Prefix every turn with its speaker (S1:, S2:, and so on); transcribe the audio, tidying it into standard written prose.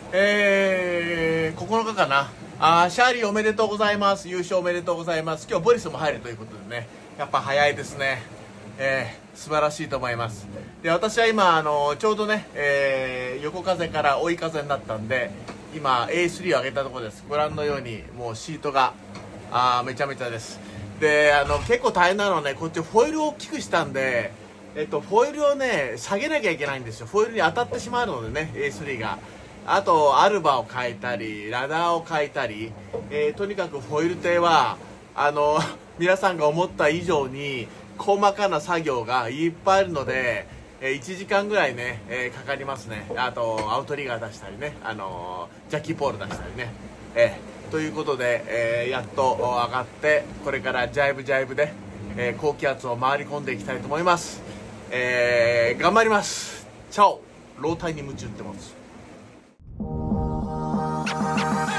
S1: 9日かな。シャーリーおめでとうございます。優勝おめでとうございます。今日ボリスも入るということでね、やっぱ早いですね。素晴らしいと思います。で、私は今ちょうどね、横風から追い風になったんで、今 A3 を上げたところです。ご覧のようにもうシートがめちゃめちゃです。で、結構大変なのはね、こっちフォイルを大きくしたんで、フォイルをね下げなきゃいけないんですよ。フォイルに当たってしまうのでね、 A3 が。あとアルバを変えたりラダーを変えたり、とにかくフォイル艇は皆さんが思った以上に細かな作業がいっぱいあるので、1時間ぐらいね、かかりますね。あとアウトリガー出したりね、ジャッキーポール出したりね、ということで、やっと上がって、これからジャイブジャイブで、高気圧を回り込んでいきたいと思います。頑張ります。チャオ。老体に夢中ってます。